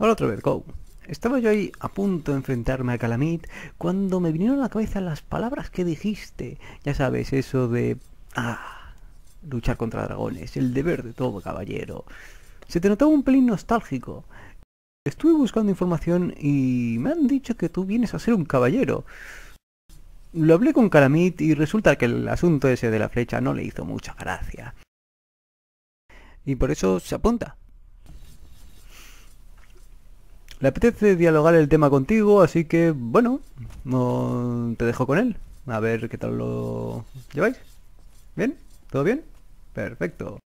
Hola otra vez, Go. Estaba yo ahí a punto de enfrentarme a Calamit cuando me vinieron a la cabeza las palabras que dijiste. Ya sabes, eso de... luchar contra dragones, el deber de todo caballero. Se te notaba un pelín nostálgico. Estuve buscando información y me han dicho que tú vienes a ser un caballero. Lo hablé con Calamit y resulta que el asunto ese de la flecha no le hizo mucha gracia. Y por eso se apunta. Le apetece dialogar el tema contigo, así que, bueno, te dejo con él. A ver qué tal lo lleváis. ¿Bien? ¿Todo bien? Perfecto.